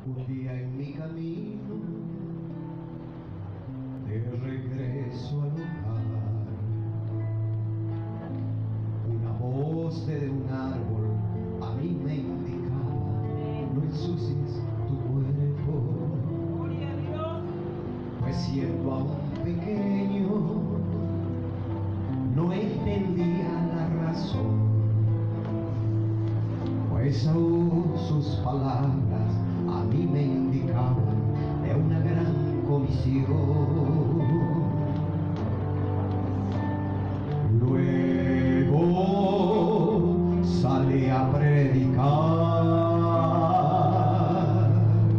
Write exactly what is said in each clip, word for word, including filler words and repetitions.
Un día en mi camino de regreso al hogar, una voz de un árbol a mí me indicaba: no ensucies tu cuerpo. Pues siendo aún pequeño no entendía la razón, pues aún sus palabras a mí me indicaban de una gran comisión. Luego salí a predicar,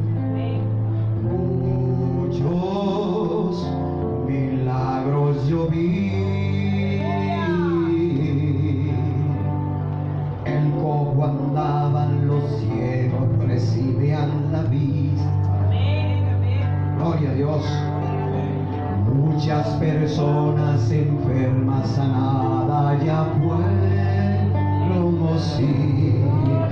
muchos milagros yo vi. El cojo andaban, los ciegos recibían la vista. Gloria a Dios. Muchas personas enfermas sanadas ya fueron, oh sí.